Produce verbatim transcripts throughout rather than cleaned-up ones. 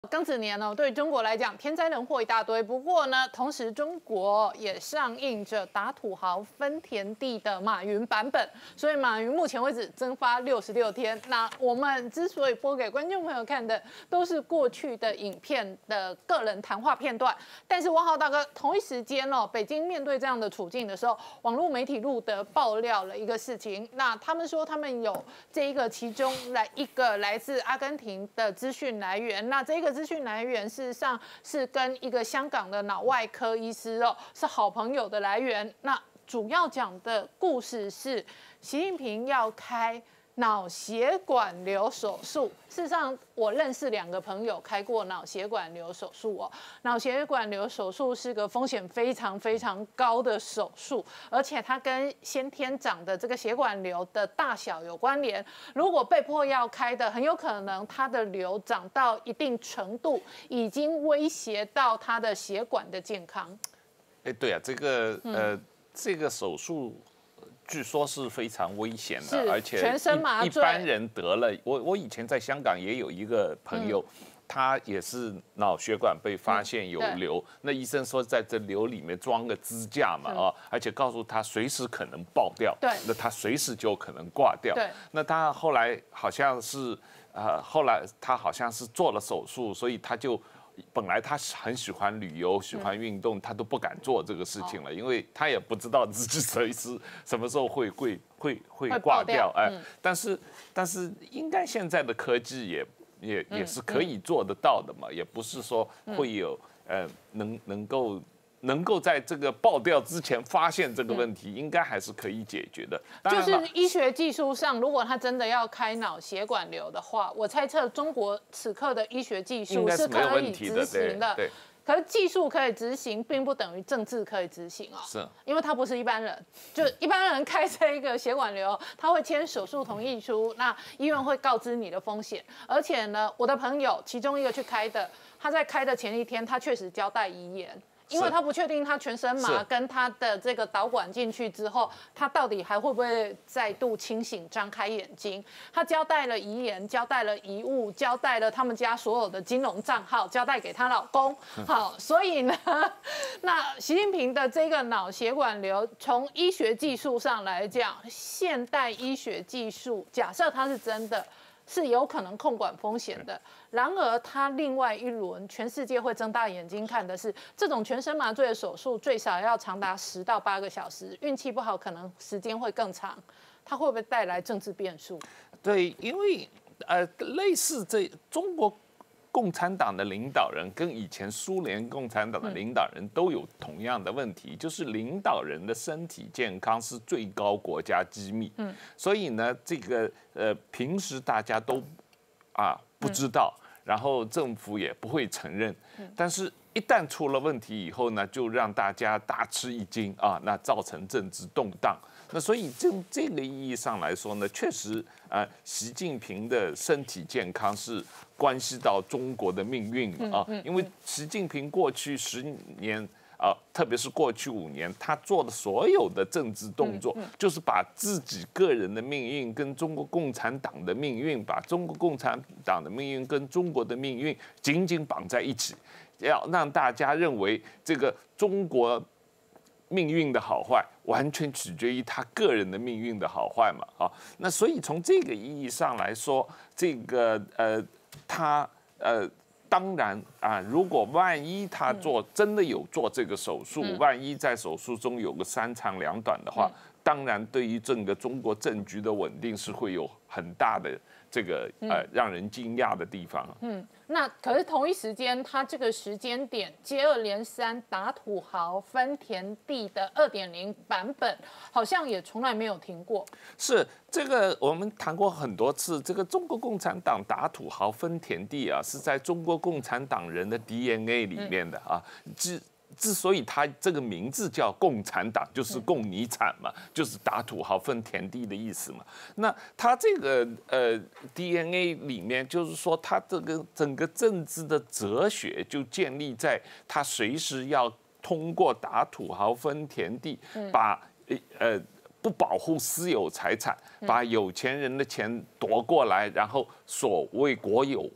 庚子年哦，对中国来讲天灾人祸一大堆。不过呢，同时中国也上映着打土豪分田地的马云版本，所以马云目前为止蒸发六十六天。那我们之所以播给观众朋友看的，都是过去的影片的个人谈话片段。但是汪浩大哥同一时间哦，北京面对这样的处境的时候，网络媒体路德爆料了一个事情。那他们说他们有这一个其中来一个来自阿根廷的资讯来源，那这个资讯来源事实上是跟一个香港的脑外科医师哦是好朋友的来源。那主要讲的故事是习近平要开脑血管瘤手术。事实上，我认识两个朋友开过脑血管瘤手术哦。脑血管瘤手术是个风险非常非常高的手术，而且它跟先天长的这个血管瘤的大小有关联。如果被迫要开的，很有可能它的瘤长到一定程度，已经威胁到它的血管的健康。 哎，对啊，这个呃，这个手术。据说是非常危险的，而且全身麻醉， 一般人得了，我我以前在香港也有一个朋友，嗯、他也是脑血管被发现有瘤，嗯、那医生说在这瘤里面装个支架嘛，啊，而且告诉他随时可能爆掉， 对， 那他随时就可能挂掉。 对， 那他后来好像是，呃，后来他好像是做了手术，所以他就。本来他很喜欢旅游，喜欢运动，他都不敢做这个事情了，因为他也不知道自己随时什么时候会会会会挂掉，哎，但是但是应该现在的科技也也也是可以做得到的嘛，也不是说会有呃能能够。能够在这个爆掉之前发现这个问题，应该还是可以解决的。 就是医学技术上，如果他真的要开脑血管瘤的话，我猜测中国此刻的医学技术是可以执行的。 对。 可是技术可以执行，并不等于政治可以执行哦。 是。 因为他不是一般人，就一般人开这一个血管瘤，他会签手术同意书，那医院会告知你的风险。而且呢，我的朋友其中一个去开的，他在开的前一天，他确实交代遗言。因为他不确定他全身麻跟他的这个导管进去之后，他到底还会不会再度清醒、张开眼睛？他交代了遗言，交代了遗物，交代了他们家所有的金融账号，交代给她老公。好，所以呢，那习近平的这个脑血管瘤，从医学技术上来讲，现代医学技术，假设它是真的。是有可能控管风险的。然而，他另外一轮，全世界会睁大眼睛看的是，这种全身麻醉的手术最少要长达十到八个小时，运气不好，可能时间会更长。它会不会带来政治变数？ 对，因为呃，类似这中国共产党的领导人跟以前苏联共产党的领导人都有同样的问题，就是领导人的身体健康是最高国家机密。嗯，所以呢，这个呃，平时大家都啊不知道，然后政府也不会承认，但是一旦出了问题以后呢，就让大家大吃一惊啊，那造成政治动荡。那所以从这个意义上来说呢，确实，呃，习近平的身体健康是关系到中国的命运啊。因为习近平过去十年啊，特别是过去五年，他做的所有的政治动作，就是把自己个人的命运跟中国共产党的命运，把中国共产党的命运跟中国的命运紧紧绑在一起，要让大家认为这个中国。命运的好坏完全取决于他个人的命运的好坏嘛，啊，那所以从这个意义上来说，这个呃，他呃，当然啊，如果万一他做真的有做这个手术，万一在手术中有个三长两短的话，当然对于整个中国政局的稳定是会有很大的这个呃让人惊讶的地方。 嗯，那可是同一时间，他这个时间点接二连三打土豪分田地的二点零版本，好像也从来没有停过。 是这个我们谈过很多次，这个中国共产党打土豪分田地啊，是在中国共产党人的 D N A 里面的啊，之。之所以它这个名字叫共产党，就是共你产嘛，就是打土豪分田地的意思嘛。那它这个呃 D N A 里面，就是说它这个整个政治的哲学就建立在它随时要通过打土豪分田地，把呃不保护私有财产，把有钱人的钱夺过来，然后所谓国有化。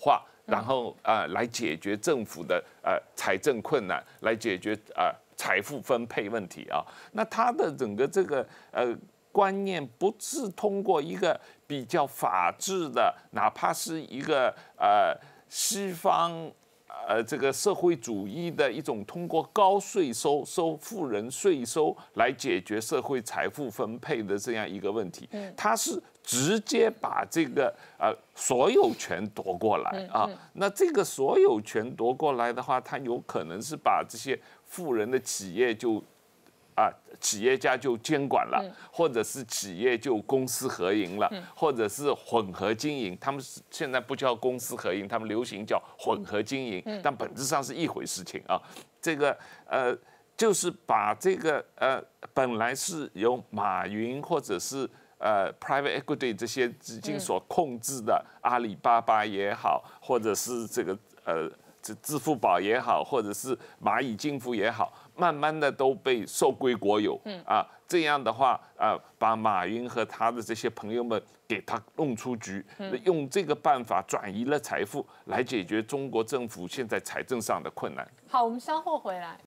然后啊、呃、来解决政府的呃财政困难，来解决啊、呃、财富分配问题啊。那他的整个这个呃观念不是通过一个比较法治的，哪怕是一个呃西方。呃，这个社会主义的一种通过高税收收富人税收来解决社会财富分配的这样一个问题，它是直接把这个呃所有权夺过来啊。那这个所有权夺过来的话，它有可能是把这些富人的企业就。啊，企业家就监管了，或者是企业就公私合营了，或者是混合经营。他们现在不叫公私合营，他们流行叫混合经营，但本质上是一回事情啊。这个呃，就是把这个呃，本来是由马云或者是呃 private equity 这些资金所控制的阿里巴巴也好，或者是这个呃。这支付宝也好，或者是蚂蚁金服也好，慢慢的都被收归国有。嗯啊，这样的话啊，把马云和他的这些朋友们给他弄出局，用这个办法转移了财富，来解决中国政府现在财政上的困难。 好，我们稍后回来。